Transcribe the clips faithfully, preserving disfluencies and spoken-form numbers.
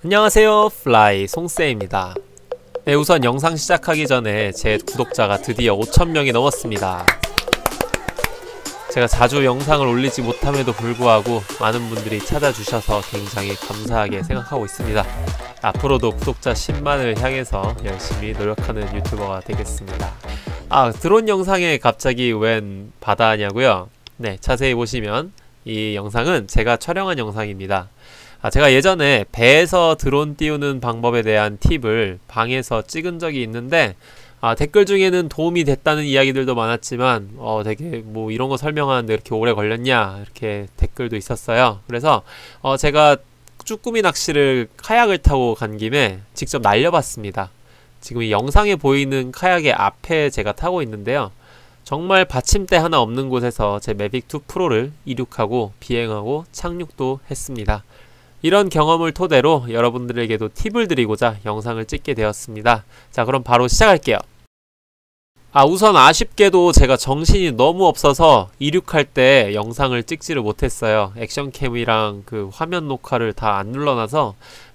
안녕하세요, 플라이 송쌤입니다. 네, 우선 영상 시작하기 전에 제 구독자가 드디어 오천 명이 넘었습니다. 제가 자주 영상을 올리지 못함에도 불구하고 많은 분들이 찾아주셔서 굉장히 감사하게 생각하고 있습니다. 앞으로도 구독자 십만을 향해서 열심히 노력하는 유튜버가 되겠습니다. 아, 드론 영상에 갑자기 웬 바다냐고요? 네, 자세히 보시면 이 영상은 제가 촬영한 영상입니다. 아, 제가 예전에 배에서 드론 띄우는 방법에 대한 팁을 방에서 찍은 적이 있는데 아, 댓글 중에는 도움이 됐다는 이야기들도 많았지만 어, 되게 뭐 이런 거 설명하는데 이렇게 오래 걸렸냐 이렇게 댓글도 있었어요. 그래서 어, 제가 쭈꾸미 낚시를 카약을 타고 간 김에 직접 날려봤습니다. 지금 이 영상에 보이는 카약의 앞에 제가 타고 있는데요, 정말 받침대 하나 없는 곳에서 제 매빅 투 프로를 이륙하고 비행하고 착륙도 했습니다. 이런 경험을 토대로 여러분들에게도 팁을 드리고자 영상을 찍게 되었습니다. 자, 그럼 바로 시작할게요. 아, 우선 아쉽게도 제가 정신이 너무 없어서 이륙할 때 영상을 찍지를 못했어요. 액션캠이랑 그 화면 녹화를 다 안 눌러놔서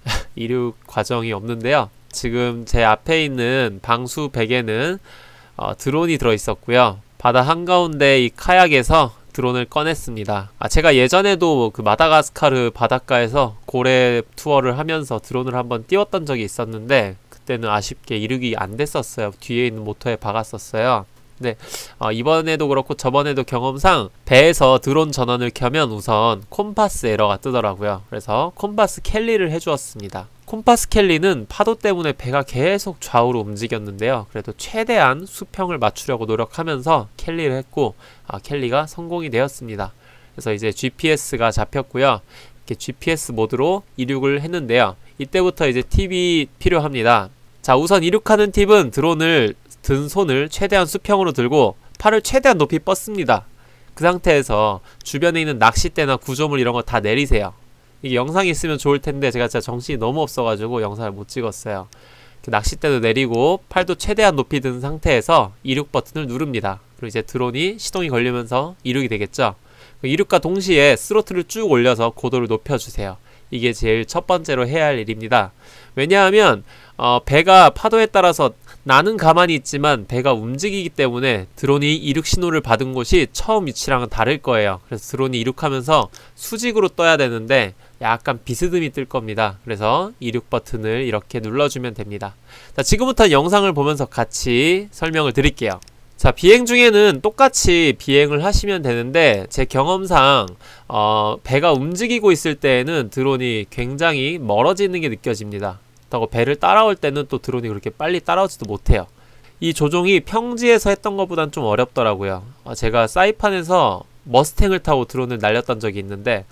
이륙 과정이 없는데요, 지금 제 앞에 있는 방수백에는 어, 드론이 들어있었고요. 바다 한가운데 이 카약에서 드론을 꺼냈습니다. 아, 제가 예전에도 그 마다가스카르 바닷가에서 고래 투어를 하면서 드론을 한번 띄웠던 적이 있었는데 그때는 아쉽게 이륙이 안 됐었어요. 뒤에 있는 모터에 박았었어요. 근데 어, 이번에도 그렇고 저번에도 경험상 배에서 드론 전원을 켜면 우선 콤파스 에러가 뜨더라고요. 그래서 콤파스 캘리를 해주었습니다. 콤파스 캘리는 파도 때문에 배가 계속 좌우로 움직였는데요, 그래도 최대한 수평을 맞추려고 노력하면서 캘리를 했고 아, 캘리가 성공이 되었습니다. 그래서 이제 지피에스가 잡혔고요. 이렇게 지피에스 모드로 이륙을 했는데요, 이때부터 이제 팁이 필요합니다. 자, 우선 이륙하는 팁은 드론을 든 손을 최대한 수평으로 들고 팔을 최대한 높이 뻗습니다. 그 상태에서 주변에 있는 낚싯대나 구조물 이런 거 다 내리세요. 이게 영상이 있으면 좋을 텐데 제가 진짜 정신이 너무 없어가지고 영상을 못 찍었어요. 낚싯대도 내리고 팔도 최대한 높이 든 상태에서 이륙 버튼을 누릅니다. 그리고 이제 드론이 시동이 걸리면서 이륙이 되겠죠. 이륙과 동시에 스로틀을 쭉 올려서 고도를 높여주세요. 이게 제일 첫 번째로 해야 할 일입니다. 왜냐하면 어, 배가 파도에 따라서 나는 가만히 있지만 배가 움직이기 때문에 드론이 이륙 신호를 받은 곳이 처음 위치랑은 다를 거예요. 그래서 드론이 이륙하면서 수직으로 떠야 되는데 약간 비스듬히 뜰 겁니다. 그래서 이륙 버튼을 이렇게 눌러주면 됩니다. 자, 지금부터 영상을 보면서 같이 설명을 드릴게요. 자, 비행 중에는 똑같이 비행을 하시면 되는데 제 경험상 어, 배가 움직이고 있을 때에는 드론이 굉장히 멀어지는 게 느껴집니다. 그렇다고 배를 따라올 때는 또 드론이 그렇게 빨리 따라오지도 못해요. 이 조종이 평지에서 했던 것보단 좀 어렵더라고요. 어, 제가 사이판에서 머스탱을 타고 드론을 날렸던 적이 있는데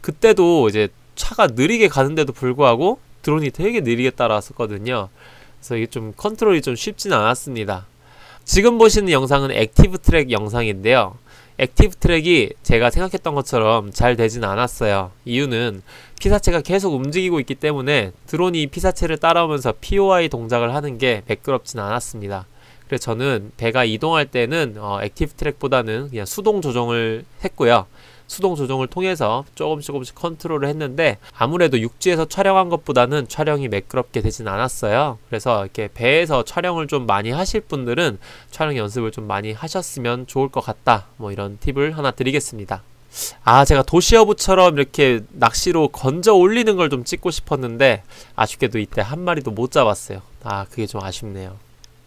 그때도 이제 차가 느리게 가는데도 불구하고 드론이 되게 느리게 따라왔었거든요. 그래서 이게 좀 컨트롤이 좀 쉽진 않았습니다. 지금 보시는 영상은 액티브 트랙 영상인데요, 액티브 트랙이 제가 생각했던 것처럼 잘 되진 않았어요. 이유는 피사체가 계속 움직이고 있기 때문에 드론이 피사체를 따라오면서 피오아이 동작을 하는 게 매끄럽진 않았습니다. 그래서 저는 배가 이동할 때는 어, 액티브 트랙보다는 그냥 수동 조정을 했고요. 수동 조정을 통해서 조금씩 조금씩 컨트롤을 했는데 아무래도 육지에서 촬영한 것보다는 촬영이 매끄럽게 되진 않았어요. 그래서 이렇게 배에서 촬영을 좀 많이 하실 분들은 촬영 연습을 좀 많이 하셨으면 좋을 것 같다, 뭐 이런 팁을 하나 드리겠습니다. 아, 제가 도시어부처럼 이렇게 낚시로 건져 올리는 걸 좀 찍고 싶었는데 아쉽게도 이때 한 마리도 못 잡았어요. 아, 그게 좀 아쉽네요.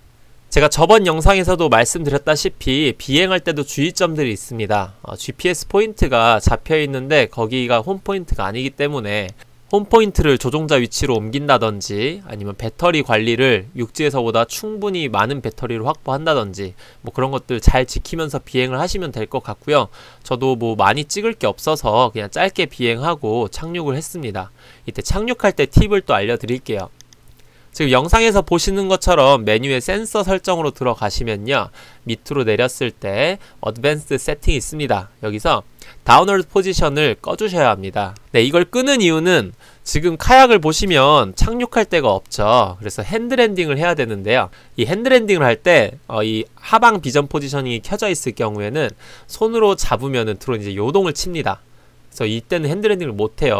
제가 저번 영상에서도 말씀드렸다시피 비행할 때도 주의점들이 있습니다. 어, 지피에스 포인트가 잡혀있는데 거기가 홈포인트가 아니기 때문에 홈포인트를 조종자 위치로 옮긴다든지 아니면 배터리 관리를 육지에서보다 충분히 많은 배터리를 확보한다든지 뭐 그런 것들 잘 지키면서 비행을 하시면 될 것 같고요. 저도 뭐 많이 찍을 게 없어서 그냥 짧게 비행하고 착륙을 했습니다. 이때 착륙할 때 팁을 또 알려드릴게요. 지금 영상에서 보시는 것처럼 메뉴에 센서 설정으로 들어가시면요, 밑으로 내렸을 때 어드밴스드 세팅이 있습니다. 여기서 다운워드 포지션을 꺼주셔야 합니다. 네, 이걸 끄는 이유는 지금 카약을 보시면 착륙할 데가 없죠. 그래서 핸드랜딩을 해야 되는데요, 이 핸드랜딩을 할 때 어, 이 하방 비전 포지셔닝이 켜져 있을 경우에는 손으로 잡으면은 드론이 이제 요동을 칩니다. 그래서 이때는 핸드랜딩을 못해요. 그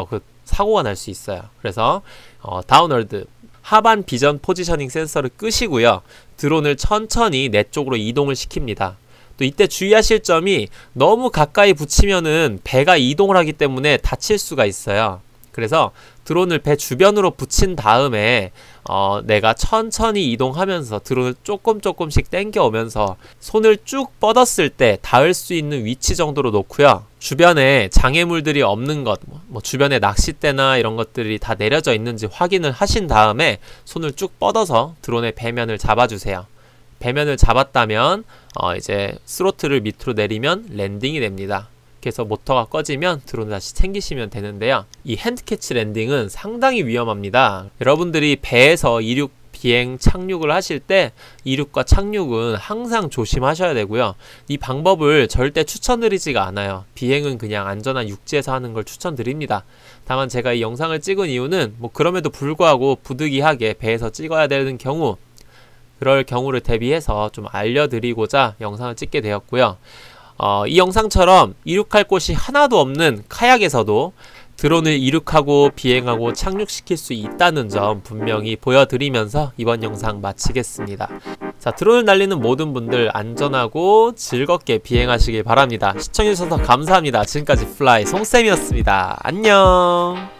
사고가 날 수 있어요. 그래서 어, 다운월드 하반 비전 포지셔닝 센서를 끄시고요. 드론을 천천히 내 쪽으로 이동을 시킵니다. 또 이때 주의하실 점이 너무 가까이 붙이면은 배가 이동을 하기 때문에 다칠 수가 있어요. 그래서 드론을 배 주변으로 붙인 다음에 어, 내가 천천히 이동하면서 드론을 조금 조금씩 당겨 오면서 손을 쭉 뻗었을 때 닿을 수 있는 위치 정도로 놓고요. 주변에 장애물들이 없는 것, 뭐 주변에 낚싯대나 이런 것들이 다 내려져 있는지 확인을 하신 다음에 손을 쭉 뻗어서 드론의 배면을 잡아주세요. 배면을 잡았다면 어, 이제 스로틀을 밑으로 내리면 랜딩이 됩니다. 그래서 모터가 꺼지면 드론을 다시 챙기시면 되는데요. 이 핸드캐치 랜딩은 상당히 위험합니다. 여러분들이 배에서 이륙, 비행, 착륙을 하실 때 이륙과 착륙은 항상 조심하셔야 되고요. 이 방법을 절대 추천드리지가 않아요. 비행은 그냥 안전한 육지에서 하는 걸 추천드립니다. 다만 제가 이 영상을 찍은 이유는 뭐 그럼에도 불구하고 부득이하게 배에서 찍어야 되는 경우, 그럴 경우를 대비해서 좀 알려드리고자 영상을 찍게 되었고요. 어, 이 영상처럼 이륙할 곳이 하나도 없는 카약에서도 드론을 이륙하고 비행하고 착륙시킬 수 있다는 점 분명히 보여드리면서 이번 영상 마치겠습니다. 자, 드론을 날리는 모든 분들 안전하고 즐겁게 비행하시길 바랍니다. 시청해주셔서 감사합니다. 지금까지 플라이 송쌤이었습니다. 안녕.